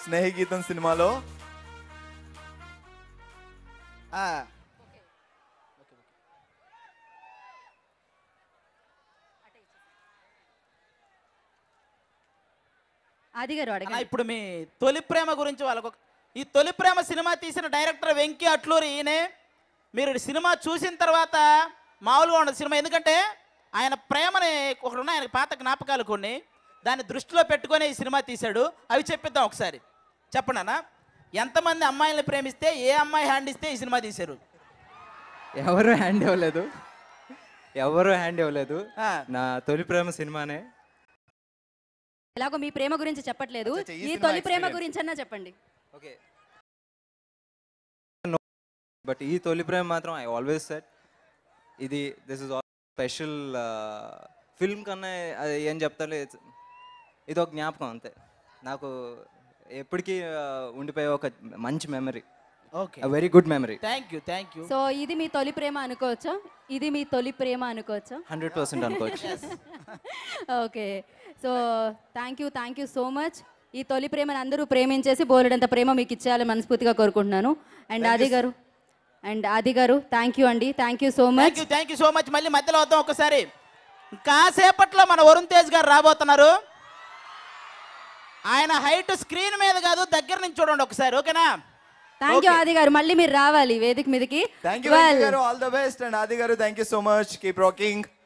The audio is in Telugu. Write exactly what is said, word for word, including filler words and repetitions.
స్నేహగీతం సినిమాలో ఆది గారు అడగండి. ఇప్పుడు మీ తొలి ప్రేమ గురించి వాళ్ళకు ఈ తొలి ప్రేమ సినిమా తీసిన డైరెక్టర్ వెంకీ అట్లూరి ఈయనే. మీరు సినిమా చూసిన తర్వాత మామూలుగా ఉండదు సినిమా, ఎందుకంటే ఆయన ప్రేమని ఒకటి ఉన్నాయి, ఆయనకు పాత జ్ఞాపకాలు కొన్ని, దాన్ని దృష్టిలో పెట్టుకొని ఈ సినిమా తీశాడు. అవి చెప్పిద్దాం ఒకసారి. చెప్పండి అన్న, ఎంతమంది అమ్మాయిలను ప్రేమిస్తే ఏ అమ్మాయి హ్యాండ్ ఇస్తే ఈ సినిమా తీశారు? ఎవరు హ్యాండ్ ఇవ్వలేదు, ఎవరు హ్యాండ్ ఇవ్వలేదు. నా తొలి ప్రేమ సినిమానే. ఎలాగో మీ ప్రేమ గురించి చెప్పట్లేదు, అచ్చా, ఈ ఈ సినిమా తొలి ప్రేమ experience. గురించి అన్నా చెప్పండి. ఓకే, బట్ ఈ తొలి ప్రేమ మాత్రం ఐ ఆల్వేస్ సెట్ ఇది this is all special. Film కన్నా అది ఏం చెప్తారు, ఇది ఒక జ్ఞాపకం అంతే. నాకు ఎప్పటికీ ఉండిపోయే ఒక మంచి memory, okay, very good memory. Thank you thank you. So ఇది మీ తొలి ప్రేమ అనుకోవచ్చా? ఇది మీ తొలి ప్రేమ అనుకోవచ్చా? హండ్రెడ్ పర్సెంట్ అనుకోవచ్చు. Okay, so thank you thank you so much. ఈ తొలి ప్రేమను అందరూ ప్రేమించేసి బోలెడంత ప్రేమ మీకు ఇచ్చేయాలని మనస్ఫూర్తిగా కోరుకుంటున్నాను. అండ్ ఆది గారు అండ్ ఆది గారు థ్యాంక్ యూ అండి, thank you so much. Thank you thank you so much. మళ్ళీ మధ్యలో వద్దాం ఒకసారి. కాసేపట్లో మన వరుణ్ తేజ్ గారు రాబోతున్నారు. ఆయన హైట్ స్క్రీన్ మీద కాదు, దగ్గర నుంచి చూడండి ఒకసారి, ఓకేనా? థ్యాంక్ యూ ఆది గారు, మళ్ళీ మీరు రావాలి వేదిక మీదకి. థ్యాంక్ యూ గారు, all the best. And Aadi గారు thank you so much, keep rocking.